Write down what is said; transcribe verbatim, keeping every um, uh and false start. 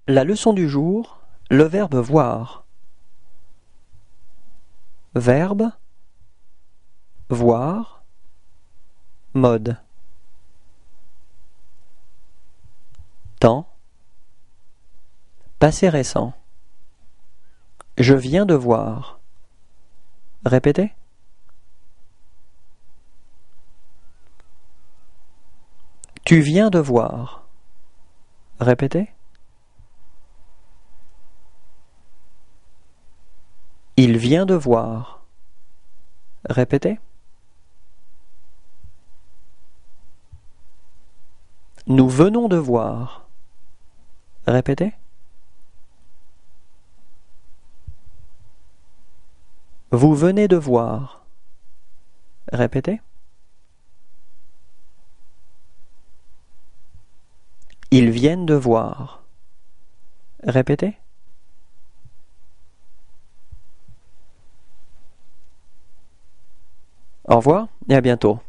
La leçon du jour, le verbe voir. Verbe, voir, mode. Temps, passé récent. Je viens de voir. Répétez. Tu viens de voir. Répétez. Il vient de voir. Répétez. Nous venons de voir. Répétez. Vous venez de voir. Répétez. Ils viennent de voir. Répétez. Au revoir et à bientôt.